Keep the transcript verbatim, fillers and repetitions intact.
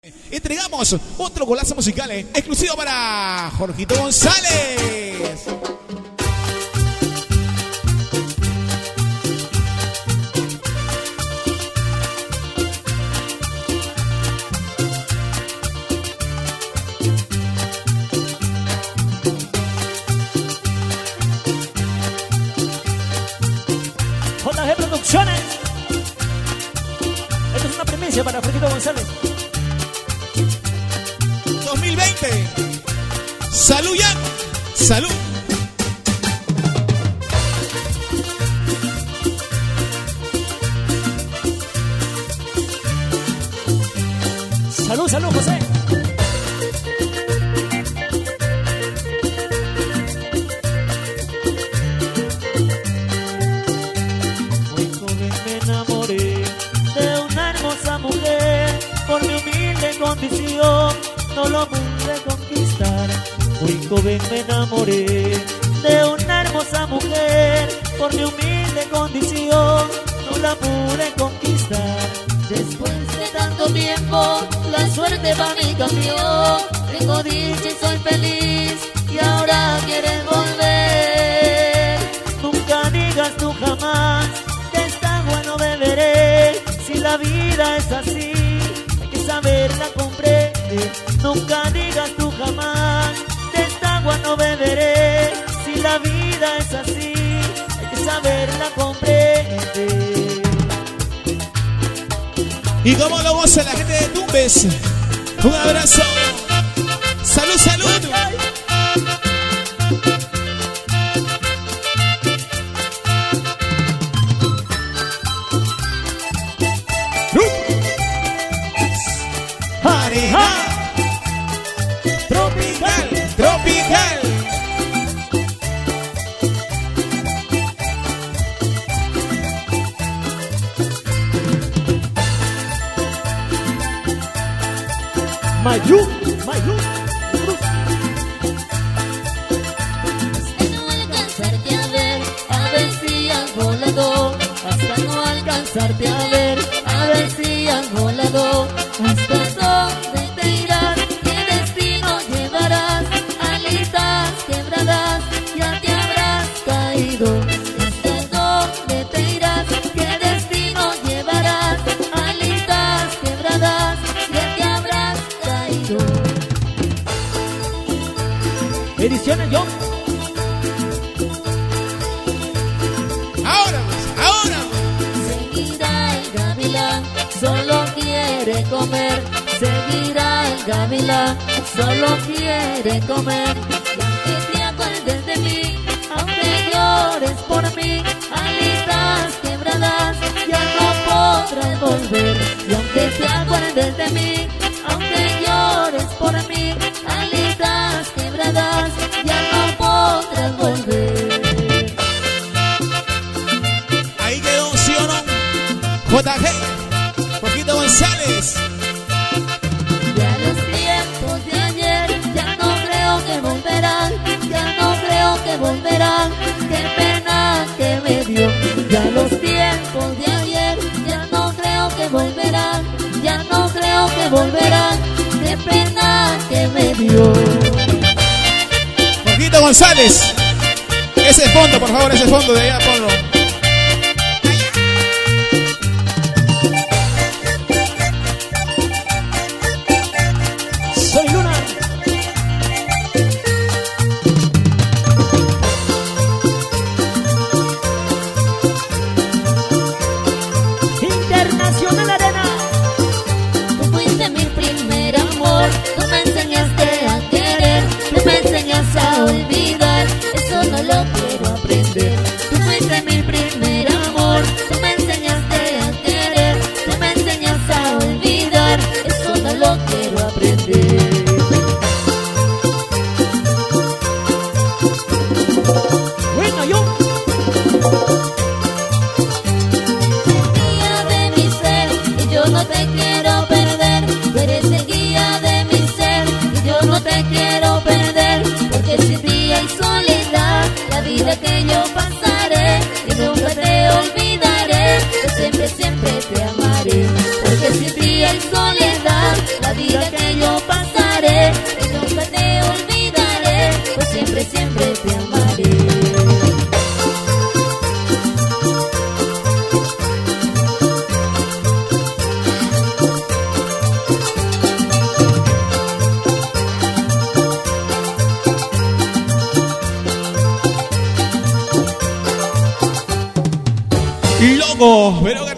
Entregamos otro golazo musical eh, exclusivo para Jorgito González. J G Producciones. Esto es una primicia para Jorgito González. dos mil veinte. Salud ya. Salud. Salud, salud, José. Muy joven me enamoré de una hermosa mujer. Por mi humilde condición no lo pude conquistar. Muy joven me enamoré de una hermosa mujer. Por mi humilde condición no la pude conquistar. Después de tanto tiempo la suerte para mí cambió. Tengo dicha y soy feliz y ahora quieres volver. Nunca digas tú jamás que esta agua no beberé. Si la vida es así hay que saberla comprender. Nunca digas tú jamás de esta agua no beberé. Si la vida es así hay que saberla comprender. Y como lo goza la gente de Tumbes. Un abrazo. Salud, salud. Pareja Tropical, tropical. Mayu, Mayu, Cruz. Hasta no alcanzarte a ver, a ver si has volado. Hasta no alcanzarte a ver, a ver si has volado. Hasta dónde te irás, qué destino llevarás. Alitas quebradas, ya te habrás caído. Hasta dónde te irás, qué destino llevarás. Alitas quebradas, ya te habrás caído. Ediciones John. Ahora, pues, ahora. Seguirá el gavilán, solo quiere comer. Seguirá el gavilán, solo quiere comer. Y aunque te acuerdes de mí, aunque llores por mí, alitas quebradas, ya no podrás volver. Y aunque te acuerdes de mí, aunque llores por mí, alitas quebradas, ya no podrás volver. Ahí quedó, ¿sí o no? J G, Jorgito González. Ya los tiempos de ayer ya no creo que volverán, ya no creo que volverán, qué pena que me dio. Ya los tiempos de ayer ya no creo que volverán, ya no creo que volverán, qué pena que me dio. Jorgito González. Ese fondo, por favor, ese fondo de allá, ponlo. Soy Luna. Internacional Arena. Tú fuiste mi primer amor, tú me enseñaste a querer, tú me enseñaste a olvidar, eso no lo quiero aprender. Tú fuiste mi vida que yo pasaré, y nunca te olvidaré, pues siempre, siempre te amaré. Loco, pero que